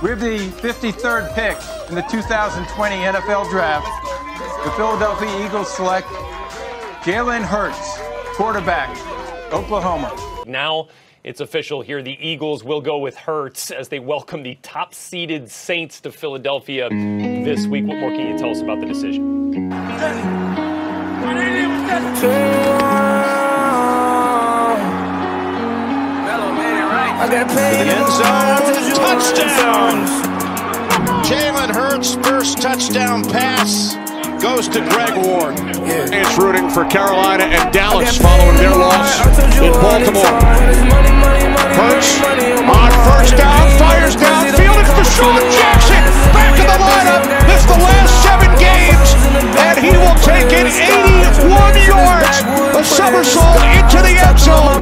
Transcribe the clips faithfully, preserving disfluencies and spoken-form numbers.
We have the fifty-third pick in the two thousand twenty N F L Draft. The Philadelphia Eagles select Jalen Hurts, quarterback, Oklahoma. Now it's official here. The Eagles will go with Hurts as they welcome the top-seeded Saints to Philadelphia this week. What more can you tell us about the decision? To the end zone, touchdown! Jalen Hurts' first touchdown pass goes to Greg Ward. Yeah. It's rooting for Carolina and Dallas following their loss in Baltimore. Hurts on first down, fires downfield. It's Deshaun Jackson back in the lineup. Missed the last seven games, and he will take it eighty-one yards. A somersault into the end zone.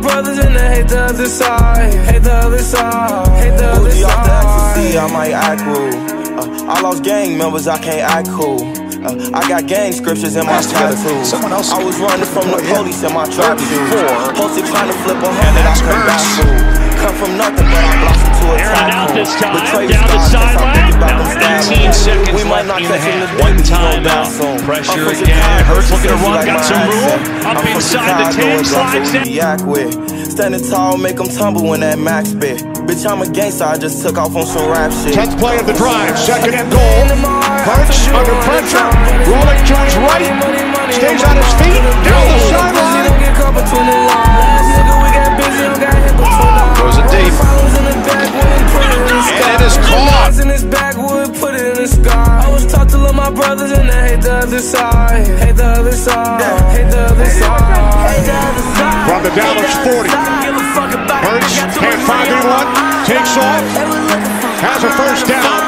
I might act rude. Uh, I lost gang members, I can't act cool. Uh, I got gang scriptures in my tattoo. Someone else. I was running from the police in my trap shoes. Posted trying to flip a hundred, I couldn't back fool. Come from nothing, but I blossomed to a tycoon. This time, down the sideline. Now nineteen seconds left in the half. One time out. Pressure again. Hurts looking to run, got some room. Up inside the ten, slides in. Standing tall, make them tumble when that max spit. Bitch, I'm a gangster, I just took off on some rap shit. Tenth play of the drive, second and goal. Hurts under pressure, rolling to his right, stays on his feet, down the sideline. Goes it deep. And it is caught. I was taught to love my brothers and they hate the other side. Hate the other side. Hate the other side. From the Dallas forty. Hurts can't find anyone. Takes off. Has a first down.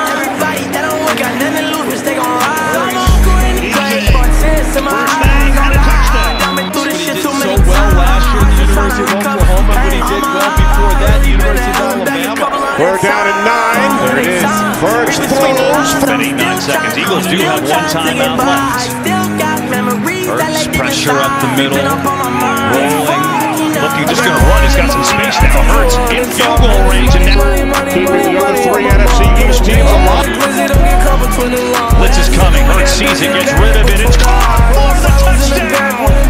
So well last year at the University of Oklahoma, but he did well before that, the University of Alabama. We're down at nine. There it is. Hurts throws. eighty-nine seconds. Eagles do have one timeout left. Hurts pressure up the middle. Rolling. Looking, just going to run. He's got some space now. Hurts in field goal range. And now keeping the other three N F C East teams alive. Blitz is coming. Hurts sees it, gets rid of it. It's caught for the touchdown.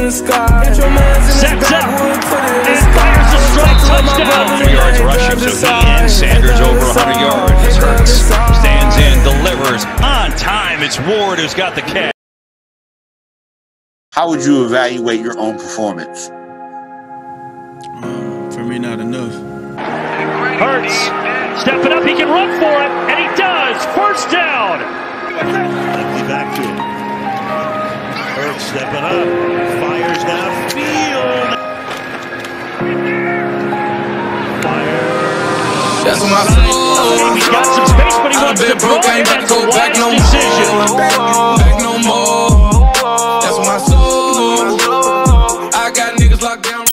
Sets up and fires a strike touchdown. one hundred yards rushing, so he and Sanders over one hundred yards. As Hurts stands in, delivers on time. It's Ward who's got the catch. How would you evaluate your own performance? Um, for me, not enough. Hurts stepping up, he can run for it, and he does. First down. Back to it. Hurts stepping up, fires downfield. Fires. That's my soul. He's got some space, but he wants to throw it. That's a wise decision.